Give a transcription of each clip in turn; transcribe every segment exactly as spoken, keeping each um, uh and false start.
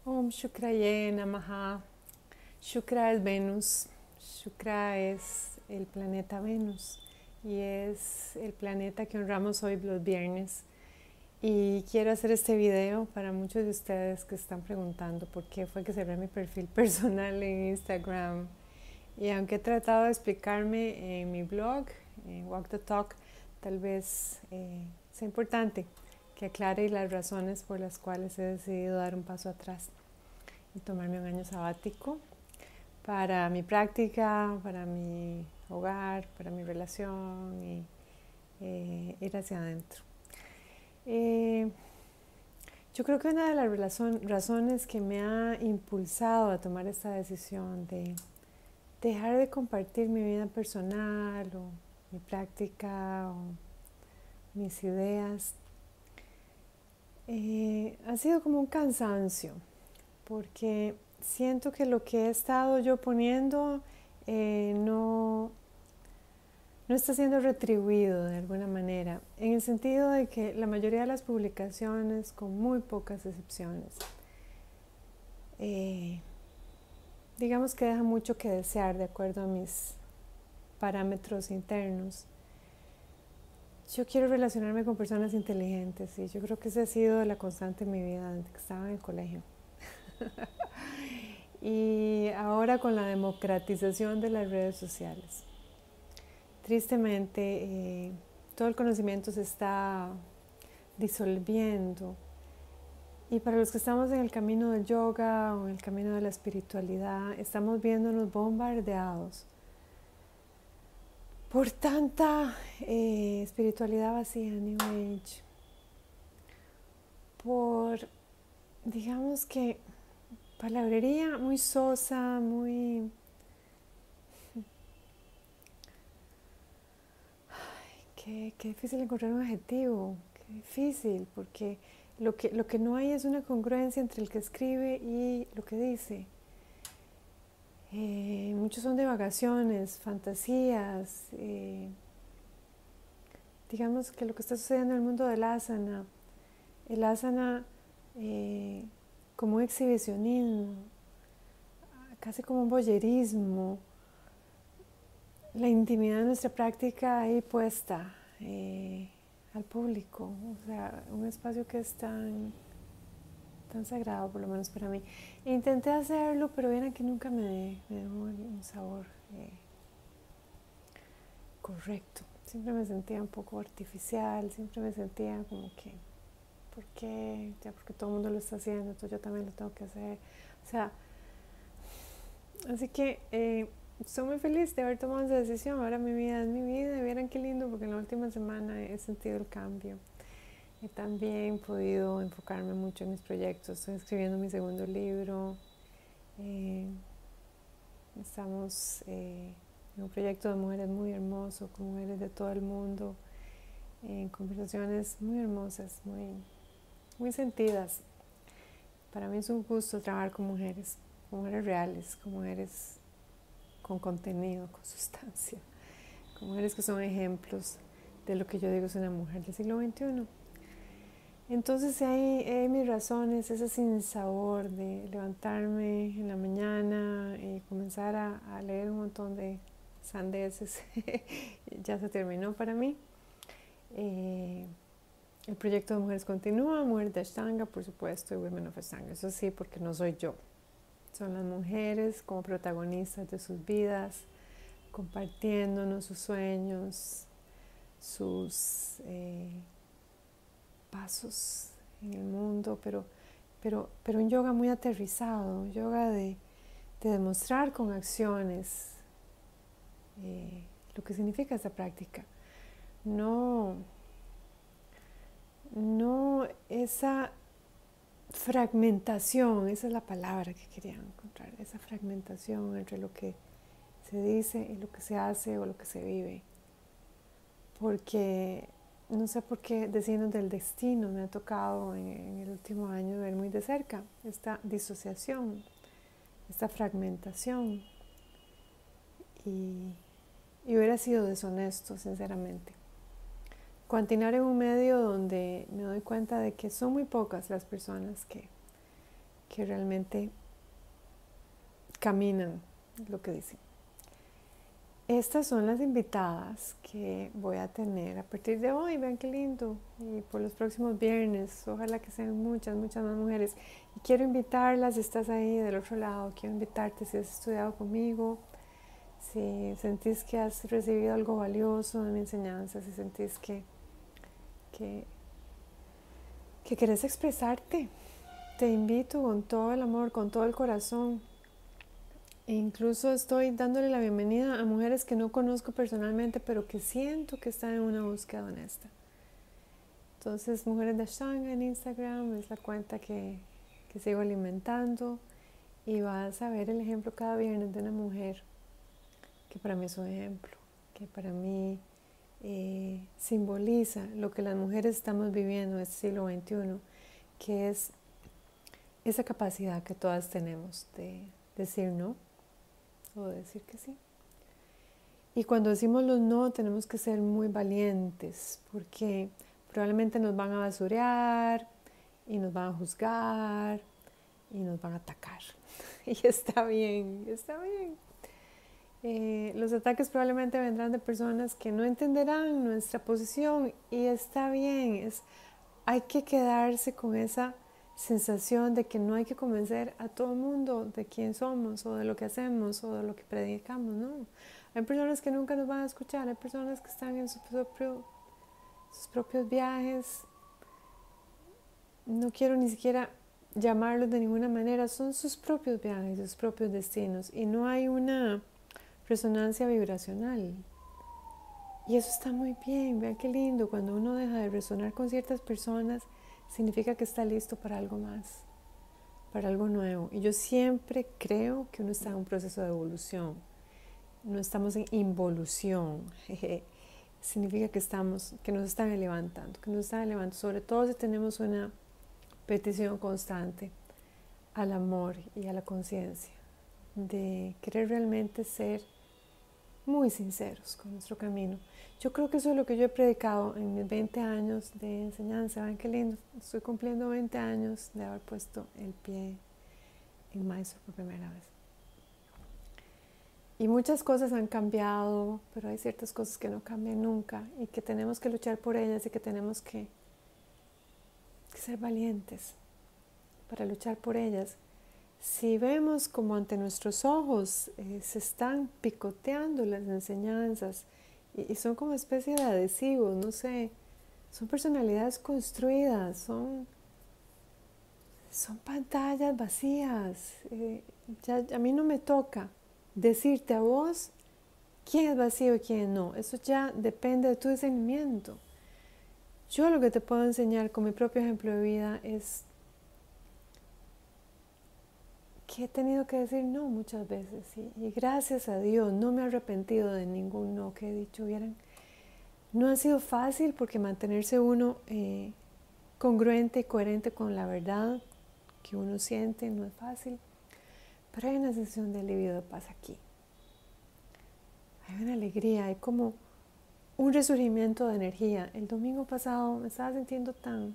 Om Shukraye Namaha. Shukra es Venus. Shukra es el planeta Venus y es el planeta que honramos hoy los viernes. Y quiero hacer este video para muchos de ustedes que están preguntando por qué fue que cerré mi perfil personal en Instagram. Y aunque he tratado de explicarme en mi blog, en Walk the Talk, tal vez eh, sea importante que aclare las razones por las cuales he decidido dar un paso atrás y tomarme un año sabático para mi práctica, para mi hogar, para mi relación y eh, ir hacia adentro. Eh, yo creo que una de las razón, razones que me ha impulsado a tomar esta decisión de dejar de compartir mi vida personal o mi práctica o mis ideas eh, ha sido como un cansancio, porque siento que lo que he estado yo poniendo eh, no, no está siendo retribuido de alguna manera, en el sentido de que la mayoría de las publicaciones, con muy pocas excepciones, eh, digamos que deja mucho que desear de acuerdo a mis parámetros internos. Yo quiero relacionarme con personas inteligentes y yo creo que esa ha sido la constante en mi vida desde que estaba en el colegio. Y ahora con la democratización de las redes sociales, tristemente eh, todo el conocimiento se está disolviendo. Y para los que estamos en el camino del yoga o en el camino de la espiritualidad, estamos viéndonos bombardeados por tanta eh, espiritualidad vacía, New Age, por, digamos que, palabrería muy sosa, muy... Ay, qué, qué difícil encontrar un adjetivo, qué difícil, porque lo que, lo que no hay es una congruencia entre el que escribe y lo que dice. Eh, muchos son divagaciones, fantasías, eh, digamos que lo que está sucediendo en el mundo del asana, el asana eh, como un exhibicionismo, casi como un voyerismo, la intimidad de nuestra práctica ahí puesta eh, al público, o sea, un espacio que es tan, tan sagrado, por lo menos para mí. E intenté hacerlo, pero vieran que nunca me, me dejó un sabor eh, correcto. Siempre me sentía un poco artificial, siempre me sentía como que, ¿por qué? Ya porque todo el mundo lo está haciendo, entonces yo también lo tengo que hacer. O sea, así que eh, estoy muy feliz de haber tomado esa decisión. Ahora mi vida es mi vida y vieran qué lindo, porque en la última semana he sentido el cambio. He también podido enfocarme mucho en mis proyectos. Estoy escribiendo mi segundo libro. Eh, estamos eh, en un proyecto de mujeres muy hermoso, con mujeres de todo el mundo, en conversaciones muy hermosas, muy, muy sentidas. Para mí es un gusto trabajar con mujeres, con mujeres reales, con mujeres con contenido, con sustancia, con mujeres que son ejemplos de lo que yo digo es una mujer del siglo veintiuno. Entonces hay, hay mis razones, ese sinsabor de levantarme en la mañana y comenzar a, a leer un montón de sandeces, ya se terminó para mí. Eh, el proyecto de Mujeres continúa, Mujeres de Ashtanga, por supuesto, y Women of Ashtanga, eso sí, porque no soy yo. Son las mujeres como protagonistas de sus vidas, compartiéndonos sus sueños, sus eh, pasos en el mundo, pero, pero, pero un yoga muy aterrizado, un yoga de, de demostrar con acciones eh, lo que significa esta práctica. No, no esa fragmentación, esa es la palabra que quería encontrar, esa fragmentación entre lo que se dice y lo que se hace o lo que se vive. Porque no sé por qué decirnos del destino, me ha tocado en, en el último año ver muy de cerca esta disociación, esta fragmentación. Y, y hubiera sido deshonesto, sinceramente, continuar en un medio donde me doy cuenta de que son muy pocas las personas que que realmente caminan lo que dicen. Estas son las invitadas que voy a tener a partir de hoy. Vean qué lindo. Y por los próximos viernes, ojalá que sean muchas, muchas más mujeres. Y quiero invitarlas, si estás ahí del otro lado, quiero invitarte si has estudiado conmigo, si sentís que has recibido algo valioso de mi enseñanza, si sentís que, que, que querés expresarte, te invito con todo el amor, con todo el corazón. E incluso estoy dándole la bienvenida a mujeres que no conozco personalmente, pero que siento que están en una búsqueda honesta. Entonces, Mujeres de Ashtanga en Instagram es la cuenta que, que sigo alimentando, y vas a ver el ejemplo cada viernes de una mujer que para mí es un ejemplo, que para mí eh, simboliza lo que las mujeres estamos viviendo en este siglo veintiuno, que es esa capacidad que todas tenemos de decir no o decir que sí. Y cuando decimos los no, tenemos que ser muy valientes, porque probablemente nos van a basurear y nos van a juzgar y nos van a atacar. Y está bien, está bien. Eh, los ataques probablemente vendrán de personas que no entenderán nuestra posición, y está bien. Es, hay que quedarse con esa sensación de que no hay que convencer a todo el mundo de quién somos o de lo que hacemos o de lo que predicamos, no. Hay personas que nunca nos van a escuchar, hay personas que están en su propio, sus propios viajes. No quiero ni siquiera llamarlos de ninguna manera, son sus propios viajes, sus propios destinos, y no hay una resonancia vibracional. Y eso está muy bien. Vean qué lindo, cuando uno deja de resonar con ciertas personas, significa que está listo para algo más, para algo nuevo. Y yo siempre creo que uno está en un proceso de evolución, no estamos en involución. Significa que estamos, que nos están levantando, que nos están elevando, sobre todo si tenemos una petición constante al amor y a la conciencia, de querer realmente ser muy sinceros con nuestro camino. Yo creo que eso es lo que yo he predicado en mis veinte años de enseñanza. Ven qué lindo, estoy cumpliendo veinte años de haber puesto el pie en Mysore por primera vez. Y muchas cosas han cambiado, pero hay ciertas cosas que no cambian nunca y que tenemos que luchar por ellas, y que tenemos que, que ser valientes para luchar por ellas. Si vemos como ante nuestros ojos eh, se están picoteando las enseñanzas y, y son como especie de adhesivos, no sé, son personalidades construidas, son, son pantallas vacías. Eh, ya, a mí no me toca decirte a vos quién es vacío y quién no. Eso ya depende de tu discernimiento. Yo lo que te puedo enseñar con mi propio ejemplo de vida es que he tenido que decir no muchas veces, ¿sí? Y gracias a Dios no me he arrepentido de ningún no que he dicho. Vieran, no ha sido fácil, porque mantenerse uno eh, congruente y coherente con la verdad que uno siente no es fácil, pero hay una sensación de alivio, de paz aquí. Hay una alegría, hay como un resurgimiento de energía. El domingo pasado me estaba sintiendo tan...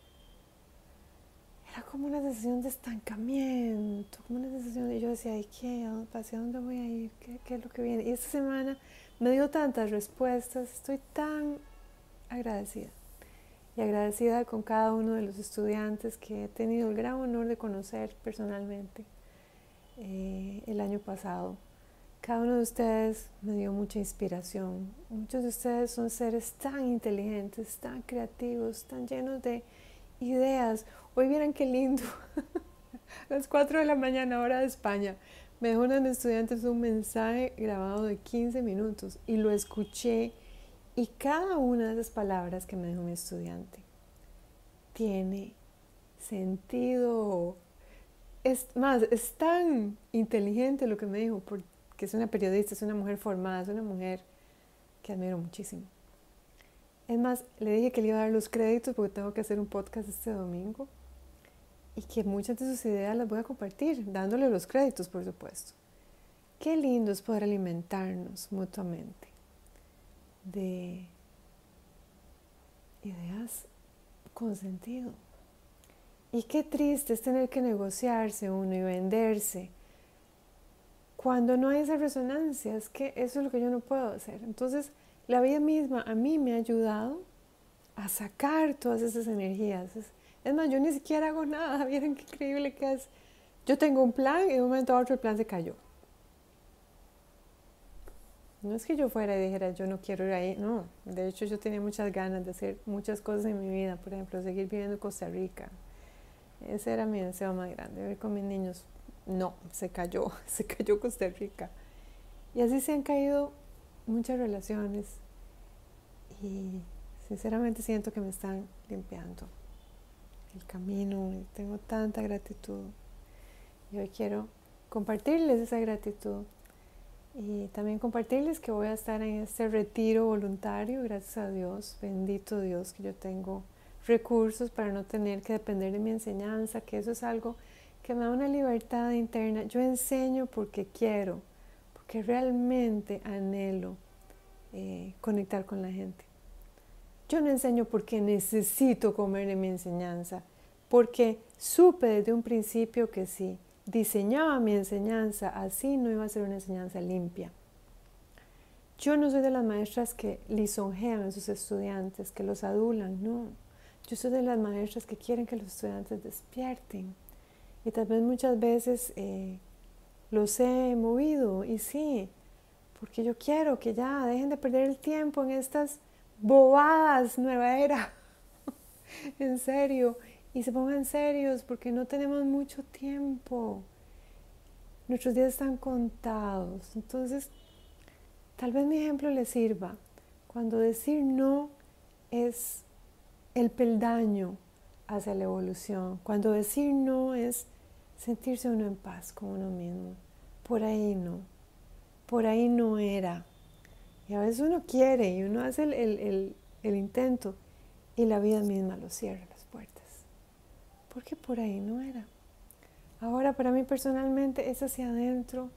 Era como una sensación de estancamiento, como una sensación de... Yo decía, ¿y qué? ¿Hacia dónde voy a ir? ¿Qué, qué es lo que viene? Y esta semana me dio tantas respuestas, estoy tan agradecida. Y agradecida con cada uno de los estudiantes que he tenido el gran honor de conocer personalmente eh, el año pasado. Cada uno de ustedes me dio mucha inspiración. Muchos de ustedes son seres tan inteligentes, tan creativos, tan llenos de ideas. Hoy vieran qué lindo. A las cuatro de la mañana, hora de España, me dejó una de mis estudiantes un mensaje grabado de quince minutos y lo escuché, y cada una de esas palabras que me dejó mi estudiante tiene sentido. Es más, es tan inteligente lo que me dijo, porque es una periodista, es una mujer formada, es una mujer que admiro muchísimo. Es más, le dije que le iba a dar los créditos porque tengo que hacer un podcast este domingo, y que muchas de sus ideas las voy a compartir, dándole los créditos, por supuesto. Qué lindo es poder alimentarnos mutuamente de ideas con sentido. Y qué triste es tener que negociarse uno y venderse cuando no hay esa resonancia. Es que eso es lo que yo no puedo hacer. Entonces, la vida misma a mí me ha ayudado a sacar todas esas energías. Es, es más, yo ni siquiera hago nada. Miren qué increíble que es. Yo tengo un plan y de un momento a otro el plan se cayó. No es que yo fuera y dijera, yo no quiero ir ahí. No, de hecho yo tenía muchas ganas de hacer muchas cosas en mi vida. Por ejemplo, seguir viviendo en Costa Rica. Ese era mi deseo más grande, vivir con mis niños. No, se cayó, se cayó Costa Rica. Y así se han caído muchas relaciones. Y sinceramente siento que me están limpiando el camino. Y tengo tanta gratitud. Y hoy quiero compartirles esa gratitud. Y también compartirles que voy a estar en este retiro voluntario, gracias a Dios, bendito Dios, que yo tengo recursos para no tener que depender de mi enseñanza, que eso es algo que me da una libertad interna. Yo enseño porque quiero, porque realmente anhelo eh, conectar con la gente. Yo no enseño porque necesito comer en mi enseñanza, porque supe desde un principio que sí. Diseñaba mi enseñanza, así no iba a ser una enseñanza limpia. Yo no soy de las maestras que lisonjean a sus estudiantes, que los adulan, no. Yo soy de las maestras que quieren que los estudiantes despierten. Y tal vez muchas veces eh, los he movido, y sí, porque yo quiero que ya dejen de perder el tiempo en estas bobadas nueva era. En serio. Y se pongan serios porque no tenemos mucho tiempo. Nuestros días están contados. Entonces, tal vez mi ejemplo les sirva. Cuando decir no es el peldaño hacia la evolución. Cuando decir no es sentirse uno en paz con uno mismo. Por ahí no. Por ahí no era. Y a veces uno quiere y uno hace el, el, el, el intento y la vida misma lo cierra las puertas. Porque por ahí no era. Ahora para mí personalmente es hacia adentro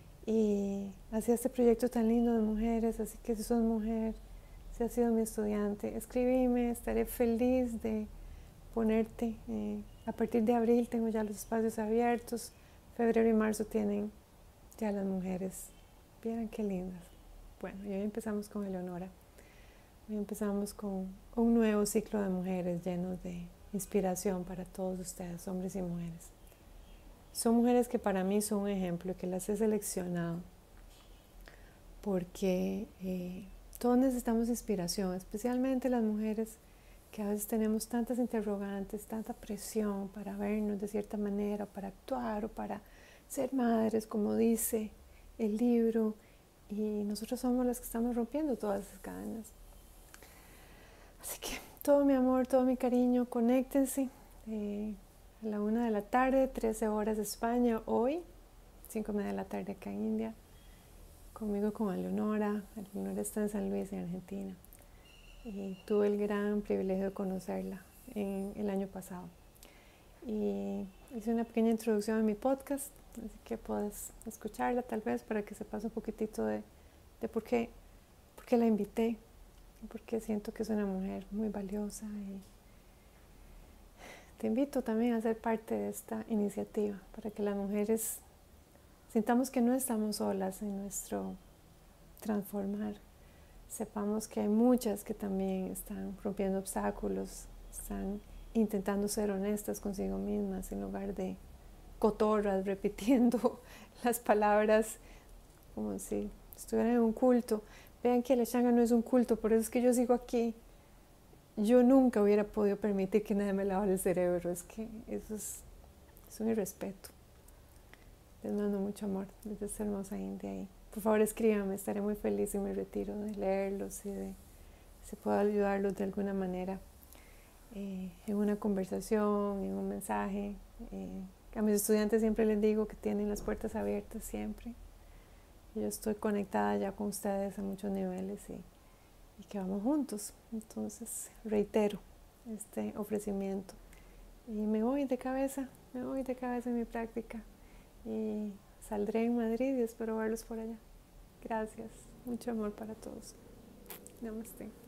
y hacia este proyecto tan lindo de mujeres. Así que si sos mujer, si has sido mi estudiante, escribime, estaré feliz de ponerte. Eh, a partir de abril tengo ya los espacios abiertos. Febrero y marzo tienen ya las mujeres. Vieran qué lindas. Bueno, y hoy empezamos con Eleonora. Hoy empezamos con un nuevo ciclo de mujeres llenos de inspiración para todos ustedes, hombres y mujeres. Son mujeres que para mí son un ejemplo, que las he seleccionado porque eh, todos necesitamos inspiración, especialmente las mujeres que a veces tenemos tantas interrogantes, tanta presión para vernos de cierta manera, para actuar o para ser madres, como dice el libro, y nosotros somos las que estamos rompiendo todas esas cadenas. Así que todo mi amor, todo mi cariño, conéctense eh, a la una de la tarde, trece horas de España hoy, cinco y media de la tarde acá en India, conmigo con Eleonora. Eleonora está en San Luis, en Argentina, y tuve el gran privilegio de conocerla en el año pasado. Y hice una pequeña introducción a mi podcast, así que puedes escucharla tal vez para que sepas un poquitito de, de por qué, por qué la invité. Porque siento que es una mujer muy valiosa y te invito también a ser parte de esta iniciativa para que las mujeres sintamos que no estamos solas en nuestro transformar, sepamos que hay muchas que también están rompiendo obstáculos, están intentando ser honestas consigo mismas en lugar de cotorras repitiendo las palabras como si estuvieran en un culto. Vean que la Ashtanga no es un culto, por eso es que yo sigo aquí. Yo nunca hubiera podido permitir que nadie me lavara el cerebro. Es que eso es, es un irrespeto. Les mando mucho amor desde esta hermosa India. Y por favor escríbanme, estaré muy feliz en mi retiro de leerlos y de si puedo ayudarlos de alguna manera eh, en una conversación, en un mensaje. Eh, a mis estudiantes siempre les digo que tienen las puertas abiertas siempre. Yo estoy conectada ya con ustedes a muchos niveles y, y que vamos juntos. Entonces reitero este ofrecimiento y me voy de cabeza, me voy de cabeza en mi práctica y saldré en Madrid y espero verlos por allá. Gracias, mucho amor para todos. Namaste.